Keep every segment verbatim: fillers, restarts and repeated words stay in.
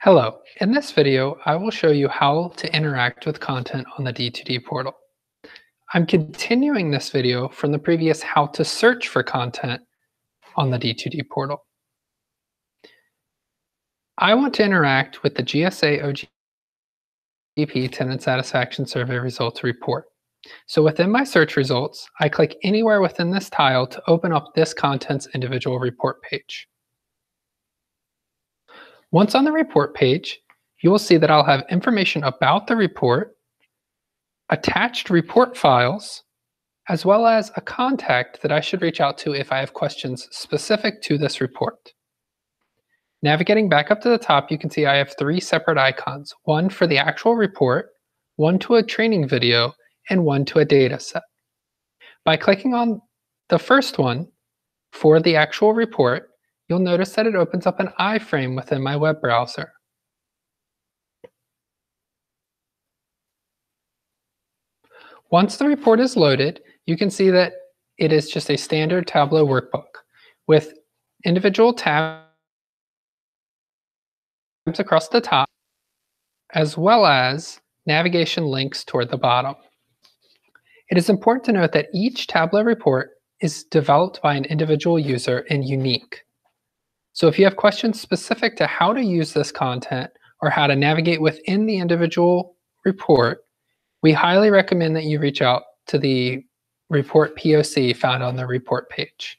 Hello, in this video, I will show you how to interact with content on the D two D portal. I'm continuing this video from the previous how to search for content on the D two D portal. I want to interact with the G S A O G P Tenant Satisfaction Survey Results report. So within my search results, I click anywhere within this tile to open up this content's individual report page. Once on the report page, you will see that I'll have information about the report, attached report files, as well as a contact that I should reach out to if I have questions specific to this report. Navigating back up to the top, you can see I have three separate icons, one for the actual report, one to a training video, and one to a data set. By clicking on the first one for the actual report, you'll notice that it opens up an iframe within my web browser. Once the report is loaded, you can see that it is just a standard Tableau workbook with individual tabs across the top, as well as navigation links toward the bottom. It is important to note that each Tableau report is developed by an individual user and unique. So if you have questions specific to how to use this content or how to navigate within the individual report, we highly recommend that you reach out to the report P O C found on the report page.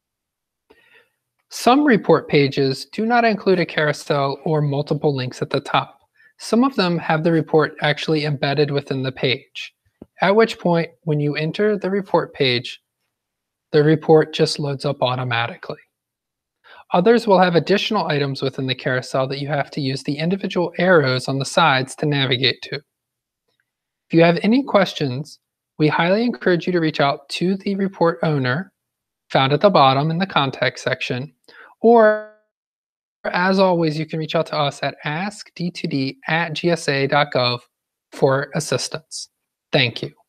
Some report pages do not include a carousel or multiple links at the top. Some of them have the report actually embedded within the page, at which point when you enter the report page, the report just loads up automatically. Others will have additional items within the carousel that you have to use the individual arrows on the sides to navigate to. If you have any questions, we highly encourage you to reach out to the report owner found at the bottom in the contact section, or as always, you can reach out to us at ask d two d at g s a dot gov for assistance. Thank you.